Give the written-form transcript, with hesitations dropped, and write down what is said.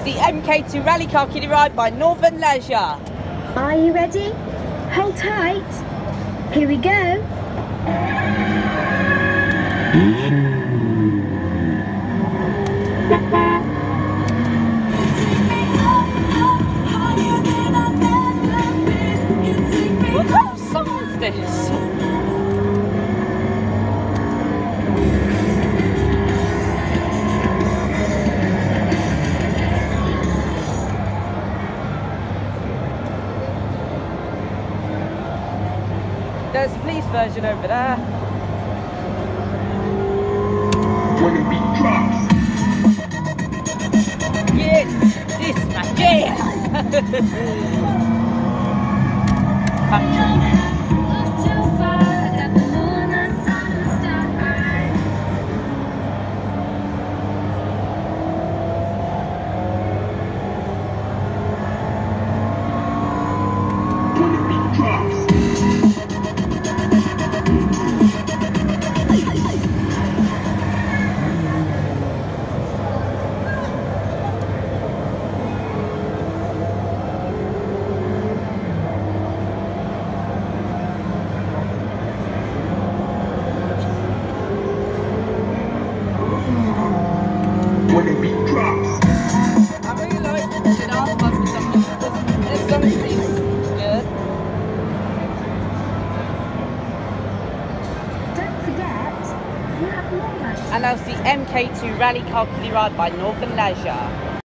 the MK2 rally car kiddie ride by Northern Leisure. Are you ready? Hold tight. Here we go. What kind of song is this? There's a police version over there. When the beat drops. Yeah, this is my jam. Country. When the beat drops. When the beat drops. I really like the dance part for some reason. This song seems good. Don't forget, you have more rides. And that's the MK2 rally car kiddie ride by Northern Leisure.